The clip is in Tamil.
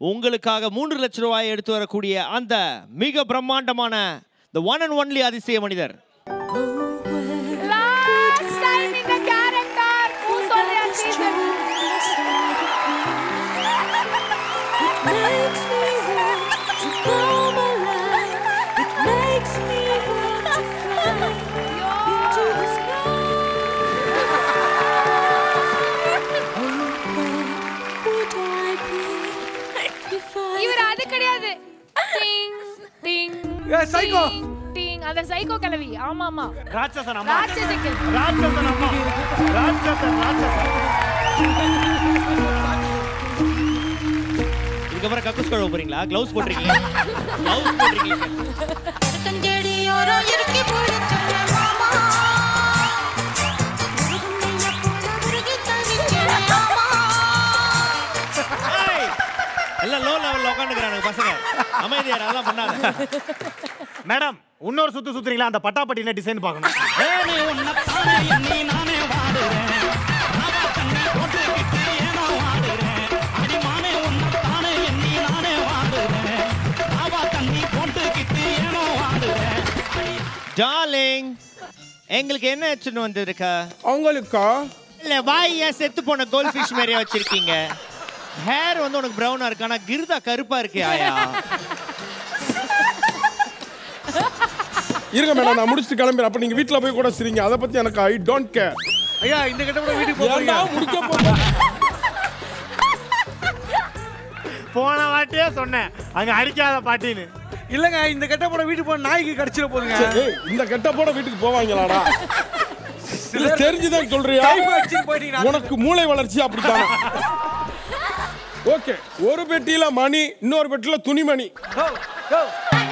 உங்களுக்காக 3 லட்சம் ரூபாயை எடுத்து வரக்கூடிய அந்த மிக பிரம்மாண்டமான the one and only அதிசய மனிதர். Last time in the character Oohm Solriya season. Makes me want to come alive. It makes me want to fly into the sky. Would I be if I இவர் அது கிடையாது. டிங் டிங் சைக்கோ டிங் அந்த சைக்கோ கலவி. ஆமா ஆமா ராட்சசன் அம்மா ராட்சசிக்கல் ராட்சசன் அம்மா ராட்சசன் இதுக்கப்புறம் கக்கூஸ் கழுவ போறீங்களா? க்ளவுஸ் போட்டுருக்கீங்க. க்ளவுஸ் போட்டுருக்கீங்க. கஞ்சடி ஓரோ இறுக்கி போடுச்சே மாமா உருகுமைய போல உருகி தவிச்சே மாமா எல்லாம் லோ லெவல்ல உட்கார்ந்துக்கறானுங்க பசங்க. அமைதியா அதெல்லாம் பண்ணாத. மேடம் இன்னொரு சுத்து சுத்துறீங்களா? அந்த பட்டாப்பட்டி என்ன டிசைன் பார்க்கணும். ஏனே உன்னத்தானே எண்ணி நானே வாடுறேன் ராவா தண்ணி போட்டுக்கிட்டு ஏனோ வாடுறேன் அடிமானே உன்னத்தானே எண்ணி நானே வாடுறேன் ராவா தண்ணி போட்டுக்கிட்டு ஏனோ வாடுறேன் டார்லிங் எங்களுக்கு என்ன எச்சுன்னு வந்திருக்கா? அவங்களுக்கா இல்ல வாய் ஏன் செத்து போன கோல்ட் ஃபிஷ் மாதிரியா வச்சிருக்கீங்க? ஹேர் வந்து உனக்கு பிரவுனா இருக்கு ஆனா கிருதா கருப்பா இருக்கு ஆயா. இருங்க மேடம் நான் முடிச்சுட்டு கிளம்புறேன். அப்ப நீங்க வீட்ல போய் கூட சிரிங்க. அத பத்தி எனக்கு ஐ டோன்ட் கேர். ஐயா இந்த கிட்ட கூட வீட்டுக்கு போறீங்க. முடிக்க போறேன். போன வாட்டியே சொன்னேன் அங்க அடிக்காத பாட்டின்னு. இல்லங்க இந்த கெட்ட போட வீட்டுக்கு போன நாய்க்கு கடிச்சிர போதுங்க. ஏய் இந்த கெட்டப்போட வீட்டுக்கு போவாங்களாடா? இது தெரிஞ்சுதான் சொல்றியா? உனக்கு மூளை வளர்ச்சி அப்படித்தானே? ஓகே ஒரு பெட்டியில மணி இன்னொரு பெட்டியில துணிமணி.